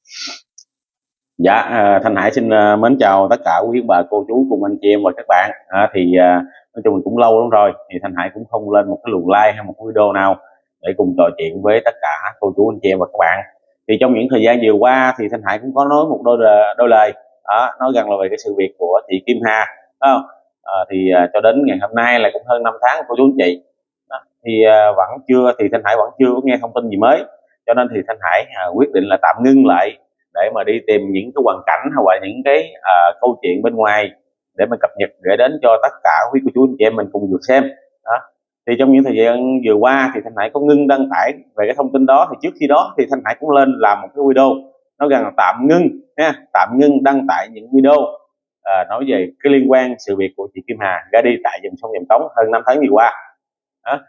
Dạ, Thanh Hải xin mến chào tất cả quý bà cô chú cùng anh chị em và các bạn. Nói chung là cũng lâu lắm rồi thì Thanh Hải cũng không lên một cái luồng like hay một cái video nào để cùng trò chuyện với tất cả cô chú anh chị em và các bạn. Thì trong những thời gian vừa qua thì Thanh Hải cũng có nói một đôi lời đó, nói rằng là về cái sự việc của chị Kim Hà, đúng không? Cho đến ngày hôm nay là cũng hơn 5 tháng cô chú anh chị. Đó, vẫn chưa, thì Thanh Hải vẫn chưa có nghe thông tin gì mới, cho nên thì Thanh Hải quyết định là tạm ngưng lại để mà đi tìm những cái hoàn cảnh hoặc là những cái câu chuyện bên ngoài để mà cập nhật gửi đến cho tất cả quý cô chú anh chị em mình cùng được xem đó. Thì trong những thời gian vừa qua thì Thanh Hải có ngưng đăng tải về cái thông tin đó, thì trước khi đó thì Thanh Hải cũng lên làm một cái video nói rằng là tạm ngưng nha, tạm ngưng đăng tải những video nói về cái liên quan sự việc của chị Kim Hà ra đi tại dòng sông Dòng Cống hơn 5 tháng vừa qua đó.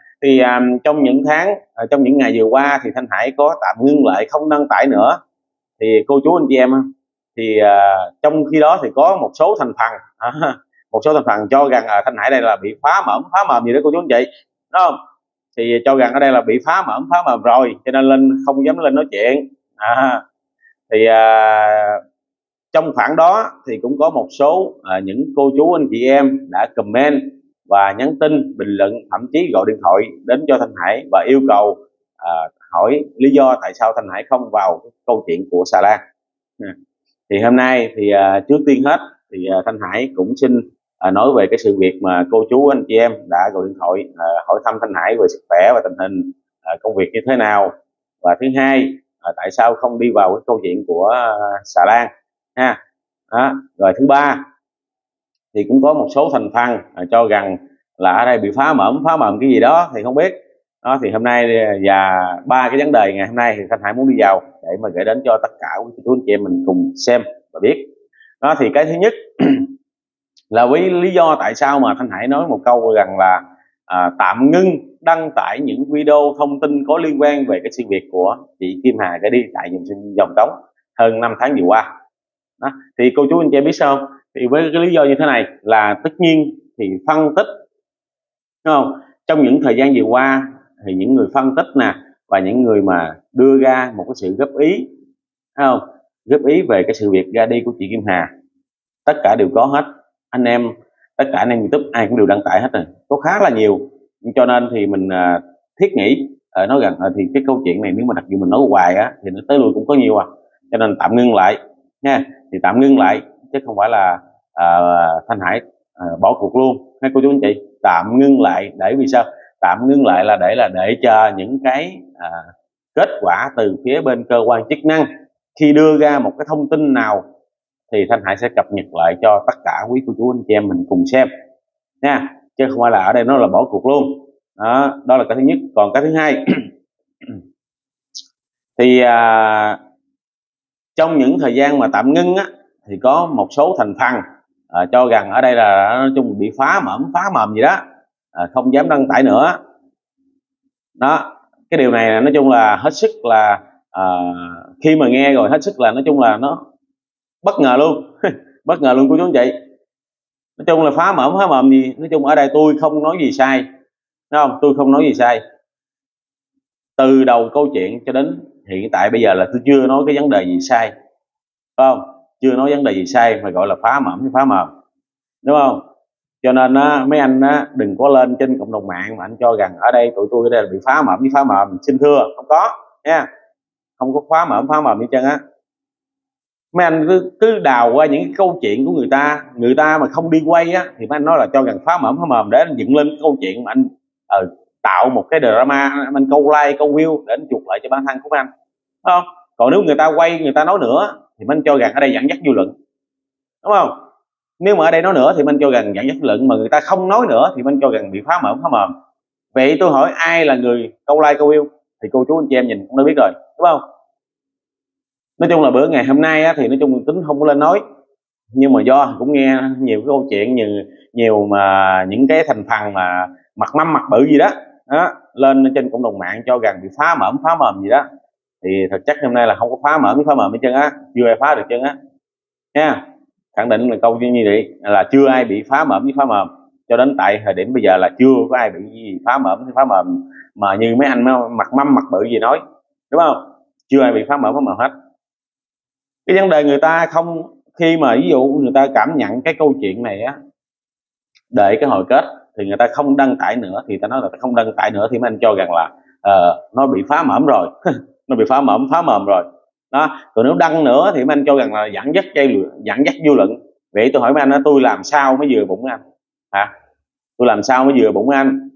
Trong những ngày vừa qua thì Thanh Hải có tạm ngưng lại không đăng tải nữa. Thì cô chú anh chị em trong khi đó thì có một số thành phần một số thành phần cho rằng Thanh Hải đây là bị phá mởm gì đó cô chú anh chị, đúng không? Thì cho rằng ở đây là bị phá mởm rồi cho nên không dám lên nói chuyện. Trong khoảng đó thì cũng có một số những cô chú anh chị em đã comment và nhắn tin bình luận, thậm chí gọi điện thoại đến cho Thanh Hải và yêu cầu hỏi lý do tại sao Thanh Hải không vào cái câu chuyện của xà lan. Thì hôm nay thì trước tiên hết thì Thanh Hải cũng xin nói về cái sự việc mà cô chú anh chị em đã gọi điện thoại hỏi thăm Thanh Hải về sức khỏe và tình hình công việc như thế nào, và thứ hai tại sao không đi vào cái câu chuyện của xà lan ha. Rồi thứ ba thì cũng có một số thành phần cho rằng là ở đây bị phá mởm cái gì đó thì không biết đó. Thì hôm nay và ba cái vấn đề ngày hôm nay thì Thanh Hải muốn đi vào để mà gửi đến cho tất cả quý chú anh chị em mình cùng xem và biết đó. Thì cái thứ nhất là với lý do tại sao mà Thanh Hải nói một câu rằng là tạm ngưng đăng tải những video thông tin có liên quan về cái sự việc của chị Kim Hà gửi đi tại dòng Cống hơn 5 tháng vừa qua đó. Thì cô chú anh chị biết sao không? Thì với cái lý do như thế này là tất nhiên thì phân tích, đúng không? Trong những thời gian vừa qua thì những người phân tích nè và những người mà đưa ra một cái sự góp ý, thấy không, góp ý về cái sự việc ra đi của chị Kim Hà, tất cả đều có hết. Tất cả anh em YouTube ai cũng đều đăng tải hết rồi, có khá là nhiều. Cho nên thì mình thiết nghĩ nói rằng thì cái câu chuyện này nếu mà đặc biệt mình nói hoài á thì nó tới lui cũng có nhiều cho nên tạm ngưng lại nha. Thì tạm ngưng lại chứ không phải là Thanh Hải bỏ cuộc luôn hay cô chú anh chị. Tạm ngưng lại để vì sao? Tạm ngưng lại là để chờ những cái kết quả từ phía bên cơ quan chức năng, khi đưa ra một cái thông tin nào thì Thanh Hải sẽ cập nhật lại cho tất cả quý cô chú anh chị em mình cùng xem nha, chứ không phải là ở đây nó là bỏ cuộc luôn đó là cái thứ nhất. Còn cái thứ hai thì trong những thời gian mà tạm ngưng á, thì có một số thành phần cho rằng ở đây là nói chung bị phá mầm gì đó, không dám đăng tải nữa đó. Cái điều này nói chung là hết sức là khi mà nghe rồi hết sức là nói chung là nó bất ngờ luôn bất ngờ luôn cô chú anh chị. Nói chung là phá mầm gì, nói chung ở đây tôi không nói gì sai, đúng không? Tôi không nói gì sai từ đầu câu chuyện cho đến hiện tại bây giờ là tôi chưa nói cái vấn đề gì sai, phải không? Chưa nói vấn đề gì sai mà gọi là phá mầm, đúng không? Cho nên mấy anh đừng có lên trên cộng đồng mạng mà anh cho rằng ở đây tụi tôi ở đây là bị phá mầm. Xin thưa không có nha, không có phá mầm như chân á. Mấy anh cứ đào qua những cái câu chuyện của người ta mà không đi quay á thì mấy anh nói là cho rằng phá mầm để anh dựng lên cái câu chuyện mà anh tạo một cái drama, anh câu like câu view để anh chuộc lại cho bản thân của anh, đúng không? Còn nếu người ta quay người ta nói nữa thì mình cho rằng ở đây dẫn dắt dư luận, đúng không? Nếu mà ở đây nói nữa thì mình cho rằng dẫn dắt dư luận, mà người ta không nói nữa thì mình cho rằng bị phá mầm. Vậy tôi hỏi ai là người câu like câu view thì cô chú anh chị em nhìn cũng đã biết rồi, đúng không? Nói chung là bữa ngày hôm nay thì nói chung tính không có lên nói, nhưng mà do cũng nghe nhiều cái câu chuyện nhiều mà những cái thành phần mà mặt mắm mặt bự gì đó lên trên cộng đồng mạng cho rằng bị phá mầm gì đó, thì thực chất hôm nay là không có phá mầm hết trơn á, chưa ai phá được trơn á nha. Khẳng định là câu như vậy là chưa ai bị phá mầm cho đến tại thời điểm bây giờ là chưa có ai bị gì phá mầm mà như mấy anh mặt mắm mặt bự gì nói, đúng không? Chưa ai bị phá mầm hết. Cái vấn đề người ta không, khi mà ví dụ người ta cảm nhận cái câu chuyện này á, đợi cái hồi kết thì người ta không đăng tải nữa, thì ta nói là không đăng tải nữa thì mấy anh cho rằng là nó bị phá mỏm rồi nó bị phá mồm rồi đó. Còn nếu đăng nữa thì mấy anh cho rằng là dẫn dắt dư luận. Vậy tôi hỏi mấy anh đó, tôi làm sao mới vừa bụng anh hả? Tôi làm sao mới vừa bụng anh,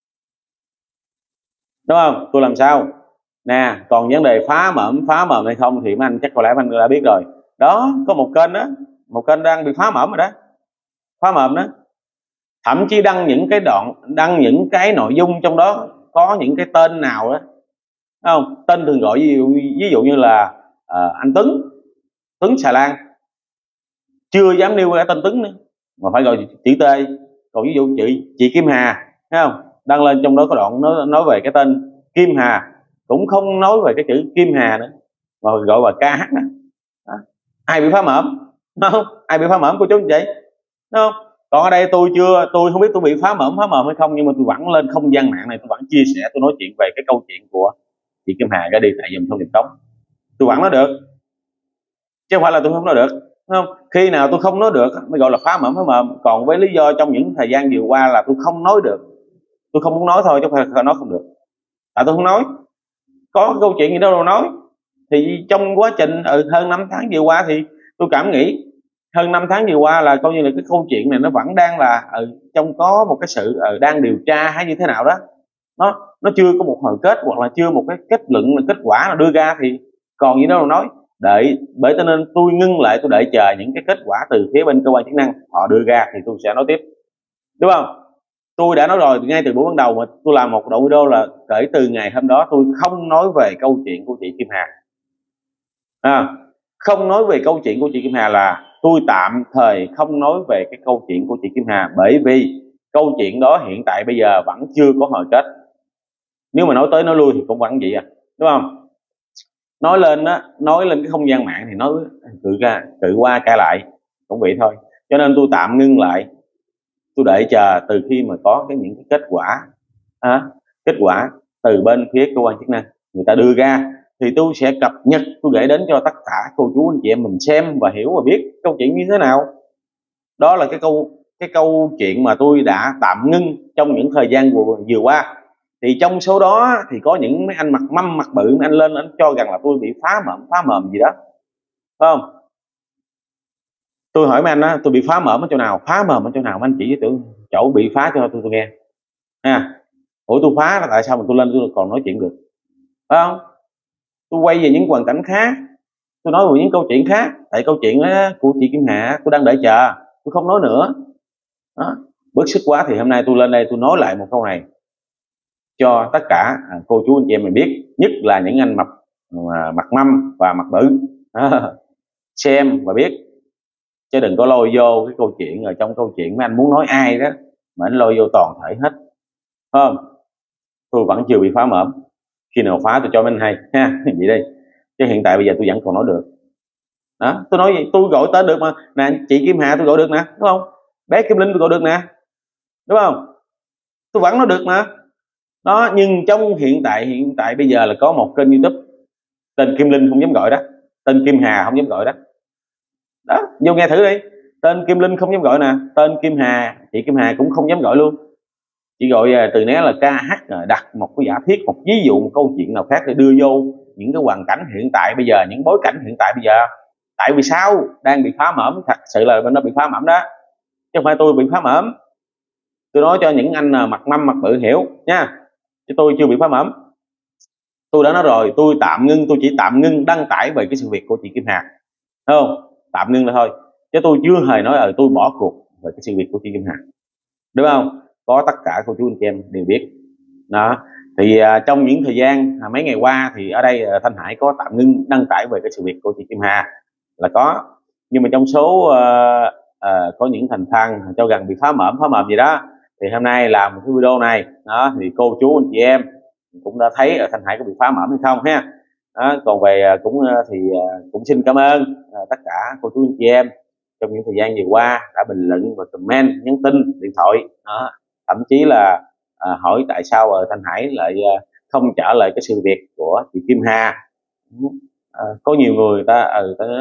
đúng không? Tôi làm sao nè? Còn vấn đề phá mồm hay không thì mấy anh chắc có lẽ mấy anh đã biết rồi đó. Có một kênh đó, một kênh đang bị phá mồm rồi đó, phá mồm đó. Thậm chí đăng những cái nội dung trong đó có những cái tên nào đó, không tên thường gọi, ví dụ như là anh Tuấn Xà Lan, chưa dám nêu cái tên Tuấn nữa mà phải gọi chữ T. Còn ví dụ chị Kim Hà, thấy không, đăng lên trong đó có đoạn nói về cái tên Kim Hà, cũng không nói về cái chữ Kim Hà nữa mà gọi là KH đó. Ai bị phá mỏm, không? Ai bị phá mỏm cô chú anh chị, đúng không? Còn ở đây tôi không biết tôi bị phá mồm hay không, nhưng mà tôi vẫn lên không gian mạng này, tôi vẫn chia sẻ, tôi nói chuyện về cái câu chuyện của chị Kim Hà ra đi tại dùm thông điệp cống. Tôi vẫn nói được chứ không phải là tôi không nói được, đúng không? Khi nào tôi không nói được mới gọi là phá mồm. Còn với lý do trong những thời gian vừa qua là tôi không nói được, tôi không muốn nói thôi chứ không phải nói không được, tại tôi không nói. Có câu chuyện gì đâu mà nói. Thì trong quá trình hơn 5 tháng vừa qua thì tôi cảm nghĩ hơn 5 tháng vừa qua là coi như là cái câu chuyện này nó vẫn đang là trong có một cái sự đang điều tra hay như thế nào đó, nó chưa có một hồi kết hoặc là chưa một cái kết luận, kết quả nào đưa ra thì còn gì đâu mà nói. Bởi cho nên tôi ngưng lại, tôi đợi chờ những cái kết quả từ phía bên cơ quan chức năng họ đưa ra thì tôi sẽ nói tiếp, đúng không? Tôi đã nói rồi ngay từ buổi ban đầu mà tôi làm một đoạn video là kể từ ngày hôm đó tôi không nói về câu chuyện của chị Kim Hà, không nói về câu chuyện của chị Kim Hà, là tôi tạm thời không nói về cái câu chuyện của chị Kim Hà, bởi vì câu chuyện đó hiện tại bây giờ vẫn chưa có hồi kết. Nếu mà nói tới nói lui thì cũng vẫn vậy đúng không? Nói lên cái không gian mạng thì nói tự qua cãi lại cũng vậy thôi. Cho nên tôi tạm ngưng lại, tôi đợi chờ từ khi mà có những cái kết quả từ bên phía cơ quan chức năng người ta đưa ra thì tôi sẽ cập nhật, tôi gửi đến cho tất cả cô chú anh chị em mình xem và hiểu và biết câu chuyện như thế nào. Đó là cái câu chuyện mà tôi đã tạm ngưng trong những thời gian vừa qua. Thì trong số đó thì có những mấy anh mặt mâm mặt bự, mấy anh lên anh cho rằng là tôi bị phá mồm gì đó, phải không? Tôi hỏi mấy anh đó, tôi bị phá mồm ở chỗ nào, phá mồm ở chỗ nào, mấy anh chỉ với tôi chỗ bị phá cho tôi nghe ủa tôi phá là tại sao mà tôi lên tôi còn nói chuyện được, phải không? Tôi quay về những hoàn cảnh khác, tôi nói về những câu chuyện khác. Tại câu chuyện đó của chị Kim Hà tôi đang đợi chờ, tôi không nói nữa đó. Bức xúc quá thì hôm nay tôi lên đây tôi nói lại một câu này cho tất cả cô chú anh chị em mình biết, nhất là những anh mặt mâm và mặt bự xem và biết, chứ đừng có lôi vô cái câu chuyện rồi trong câu chuyện mấy anh muốn nói ai đó mà anh lôi vô toàn thể hết, không? Tôi vẫn chưa bị phá mỏm, khi nào phá tôi cho mấy anh hay ha vậy đi, chứ hiện tại bây giờ tôi vẫn còn nói được đó. Tôi nói gì tôi gọi tên được mà nè, chị Kim Hà tôi gọi được nè, đúng không? Bé Kim Linh tôi gọi được nè, đúng không? Tôi vẫn nói được mà đó. Nhưng trong hiện tại bây giờ là có một kênh YouTube tên Kim Linh không dám gọi đó, tên Kim Hà không dám gọi đó, vô nghe thử đi. Tên Kim Linh không dám gọi nè, tên Kim Hà, chị Kim Hà cũng không dám gọi luôn, chỉ gọi từ né là KH, đặt một cái giả thiết, một ví dụ, một câu chuyện nào khác để đưa vô những cái hoàn cảnh hiện tại bây giờ, những bối cảnh hiện tại bây giờ. Tại vì sao đang bị phá mỏm, thật sự là bên nó bị phá mỏm đó, chứ không phải tôi bị phá mỏm. Tôi nói cho những anh mặt mâm mặt bự hiểu nha, chứ tôi chưa bị phá mỏm. Tôi đã nói rồi, tôi chỉ tạm ngưng đăng tải về cái sự việc của chị Kim Hà, thấy không? Tạm ngưng là thôi, chứ tôi chưa hề nói tôi bỏ cuộc về cái sự việc của chị Kim Hà, đúng không? Có tất cả cô chú anh chị em đều biết đó. Thì trong những thời gian mấy ngày qua thì ở đây Thanh Hải có tạm ngưng đăng tải về cái sự việc của chị Kim Hà là có, nhưng mà trong số có những thành phần cho rằng bị phá mồm gì đó thì hôm nay làm một cái video này đó, thì cô chú anh chị em cũng đã thấy Thanh Hải có bị phá mồm hay không ha đó. Còn về cũng xin cảm ơn tất cả cô chú anh chị em trong những thời gian vừa qua đã bình luận và comment, nhắn tin, điện thoại đó. Thậm chí là hỏi tại sao Thanh Hải lại không trả lời cái sự việc của chị Kim Hà Có nhiều người ta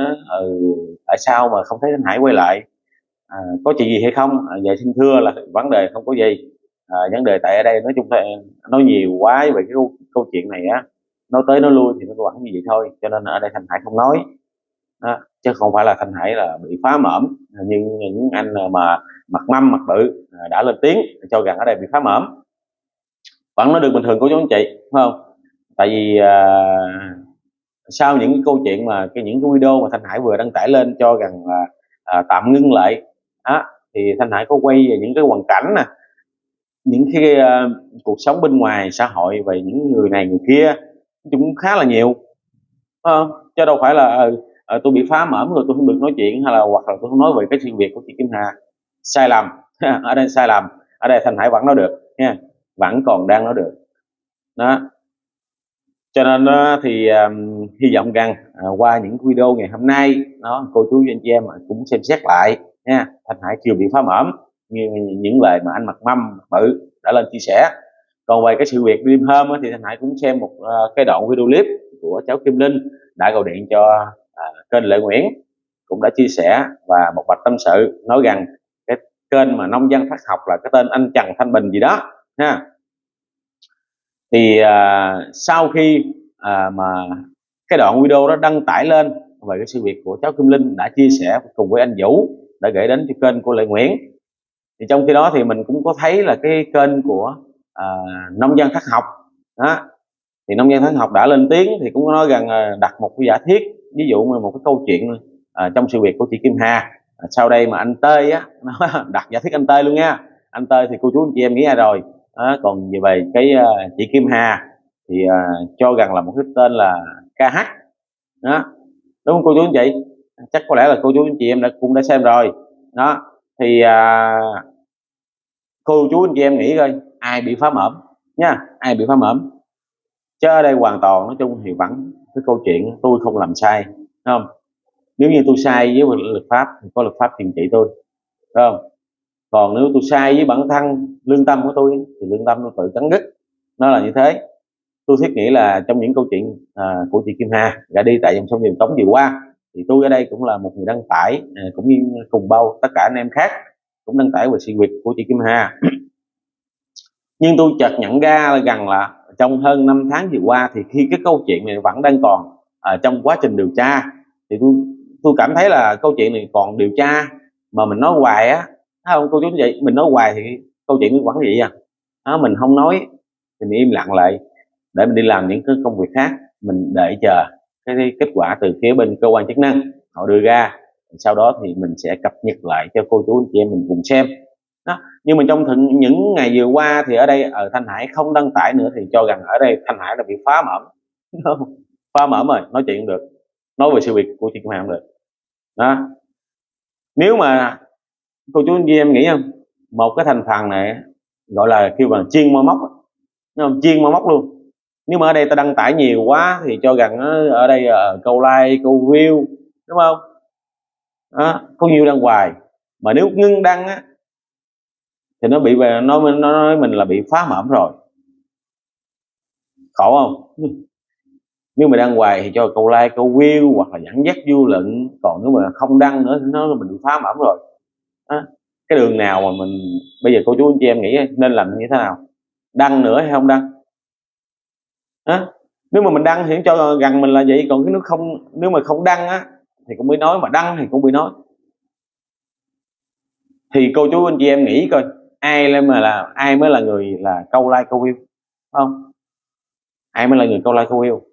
tại sao mà không thấy Thanh Hải quay lại, có chuyện gì hay không? Vậy xin thưa là vấn đề không có gì. Vấn đề tại ở đây nói chung là nói nhiều quá về cái câu chuyện này á, nói tới nói lui thì nó vẫn như vậy thôi, cho nên ở đây Thanh Hải không nói. Chứ không phải là Thanh Hải là bị phá mõm như những anh mà mặt mâm mặt bự đã lên tiếng cho rằng ở đây bị phá mõm, vẫn nói được bình thường của chú anh chị, phải không? Tại vì sau những cái câu chuyện mà những cái video mà Thanh Hải vừa đăng tải lên cho rằng là tạm ngưng lại thì Thanh Hải có quay về những cái hoàn cảnh nè, những cái cuộc sống bên ngoài xã hội về những người này người kia cũng khá là nhiều, chứ đâu phải là tôi bị phá mõm rồi tôi không được nói chuyện, hay là hoặc là tôi không nói về cái sự việc của chị Kim Hà. Sai lầm. Ở đây sai lầm, ở đây Thanh Hải vẫn nói được nha, vẫn còn đang nói được đó. Cho nên thì hy vọng rằng qua những video ngày hôm nay cô chú anh chị em cũng xem xét lại nha, Thanh Hải chưa bị phá mõm như những lời mà anh mặt mâm bự đã lên chia sẻ. Còn về cái sự việc đêm hôm thì Thanh Hải cũng xem một cái đoạn video clip của cháu Kim Linh đã gọi điện cho kênh Lệ Nguyễn, cũng đã chia sẻ và một bạch tâm sự, nói rằng cái kênh mà nông dân thất học là cái tên anh Trần Thanh Bình gì đó ha. Thì sau khi mà cái đoạn video đó đăng tải lên về cái sự việc của cháu Kim Linh đã chia sẻ cùng với anh Vũ, đã gửi đến cho kênh của Lệ Nguyễn, thì trong khi đó thì mình cũng có thấy là cái kênh của nông dân thất học đó, thì nông dân thất học đã lên tiếng thì cũng nói rằng đặt một cái giả thiết, ví dụ như một cái câu chuyện trong sự việc của chị Kim Hà. Sau đây mà anh Tê á đặt giả thiết anh Tê luôn nha, anh Tê thì cô chú anh chị em nghĩ ra rồi. Còn về cái chị Kim Hà thì cho rằng là một cái tên là KH đó, đúng không cô chú anh chị? Chắc có lẽ là cô chú anh chị em cũng đã xem rồi đó. Thì cô chú anh chị em nghĩ coi ai bị phá mõm nha, ai bị phá mõm? Chứ ở đây hoàn toàn nói chung thì vẫn cái câu chuyện tôi không làm sai, đúng không? Nếu như tôi sai với luật pháp thì có luật pháp trừng trị tôi, đúng không? Còn nếu tôi sai với bản thân lương tâm của tôi thì lương tâm tôi tự cắn đứt, nó là như thế. Tôi thiết nghĩ là trong những câu chuyện của chị Kim Hà đã đi tại dòng sông Điền Cống vừa qua, thì tôi ở đây cũng là một người đăng tải, cũng như cùng bao tất cả anh em khác cũng đăng tải về sự việc của chị Kim Hà. Nhưng tôi chợt nhận ra rằng là trong hơn 5 tháng vừa qua, thì khi cái câu chuyện này vẫn đang còn trong quá trình điều tra, thì tôi cảm thấy là câu chuyện này còn điều tra mà mình nói hoài á, thấy không cô chú vậy? Mình nói hoài thì câu chuyện nó vẫn vậy mình không nói thì mình im lặng lại để mình đi làm những cái công việc khác, mình đợi chờ cái kết quả từ phía bên cơ quan chức năng họ đưa ra, sau đó thì mình sẽ cập nhật lại cho cô chú anh chị em mình cùng xem đó. Nhưng mà trong những ngày vừa qua thì ở đây ở Thanh Hải không đăng tải nữa, thì cho rằng ở đây Thanh Hải là bị phá mõm. Phá mõm rồi, nói chuyện không được, nói về sự việc của chị Kim Hà không được đó. Nếu mà cô chú anh chị em nghĩ không, một cái thành phần này gọi là kêu bằng chiên mơ móc, không? Chiên mơ móc luôn. Nhưng mà ở đây ta đăng tải nhiều quá thì cho rằng ở đây câu like câu view, đúng không? Có nhiêu đăng hoài, mà nếu ngưng đăng á thì nó bị về nó nói mình là bị phá mõm rồi, khổ không? Nếu mà đăng hoài thì cho câu like câu view hoặc là dẫn dắt dư luận, còn nếu mà không đăng nữa thì nó mình bị phá mõm rồi. Cái đường nào mà mình bây giờ cô chú anh chị em nghĩ nên làm như thế nào, đăng nữa hay không đăng? Nếu mà mình đăng thì cho gần mình là vậy, còn nếu mà không đăng á thì cũng bị nói, mà đăng thì cũng bị nói. Thì cô chú anh chị em nghĩ coi ai mới là người là câu like câu view, không? Ai mới là người câu like câu view?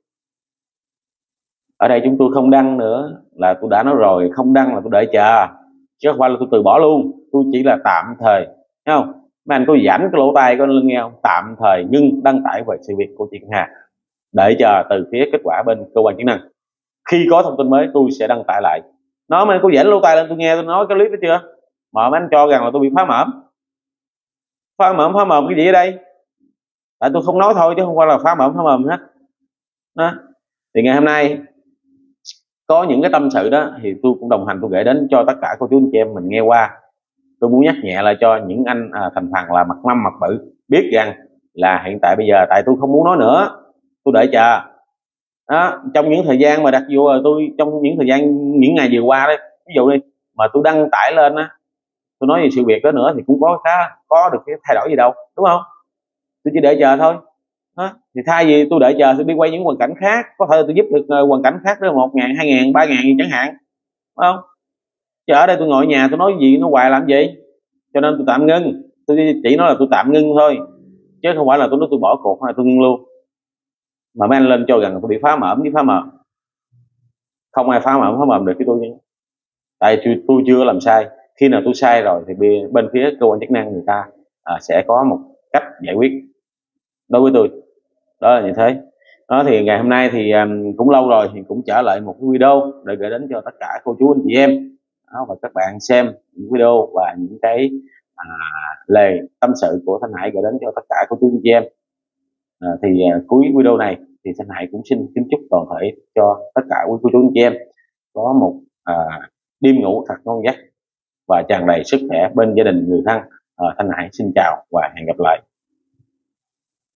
Ở đây chúng tôi không đăng nữa là tôi đã nói rồi, không đăng là tôi đợi chờ, chứ không phải là tôi từ bỏ luôn. Tôi chỉ là tạm thời, thấy không? Mấy anh có giảm cái lỗ tai có lưng nghe không? Tạm thời ngưng đăng tải về sự việc của chị Kim Hà, đợi chờ từ phía kết quả bên cơ quan chức năng. Khi có thông tin mới tôi sẽ đăng tải lại. Nó mà anh có giãn lỗ tai lên tôi nghe tôi nói cái clip đó chưa? Mà mấy anh cho rằng là tôi bị phá mõm. Phá mõm cái gì ở đây? Tại tôi không nói thôi chứ không phải là phá mõm hết đó. Thì ngày hôm nay có những cái tâm sự đó thì tôi cũng đồng hành, tôi gửi đến cho tất cả cô chú anh chị em mình nghe qua. Tôi muốn nhắc nhẹ lại cho những anh thành phần là mặt mâm mặt bự biết rằng là hiện tại bây giờ tại tôi không muốn nói nữa, tôi đợi chờ đó. Trong những thời gian mà đặt vô tôi trong những thời gian những ngày vừa qua đấy, ví dụ đi mà tôi đăng tải lên á, tôi nói về sự việc đó nữa thì cũng có được cái thay đổi gì đâu, đúng không? Tôi chỉ đợi chờ thôi đó. Thì thay vì tôi đợi chờ tôi đi quay những hoàn cảnh khác, có thể tôi giúp được hoàn cảnh khác đó 1.000 2.000 3.000 gì chẳng hạn, đúng không? Chứ ở đây tôi ngồi ở nhà tôi nói gì nó hoài làm gì. Cho nên tôi tạm ngưng, tôi chỉ nói là tôi tạm ngưng thôi, chứ không phải là tôi nói tôi bỏ cuộc hay tôi ngưng luôn. Mà mấy anh lên cho rằng tôi bị phá mởm với phá mờ, không ai phá mởm phá mồm được với tôi chứ. Tại tôi chưa làm sai. Khi nào tôi sai rồi thì bên phía cơ quan chức năng người ta sẽ có một cách giải quyết đối với tôi, đó là như thế. Đó thì ngày hôm nay thì cũng lâu rồi thì cũng trở lại một cái video để gửi đến cho tất cả cô chú anh chị em đó, và các bạn xem những video và những cái lời tâm sự của Thanh Hải gửi đến cho tất cả cô chú anh chị em. Cuối video này thì Thanh Hải cũng xin kính chúc toàn thể cho tất cả quý cô chú anh chị em có một đêm ngủ thật ngon giấc và tràn đầy sức khỏe bên gia đình người thân. Thanh Hải xin chào và hẹn gặp lại.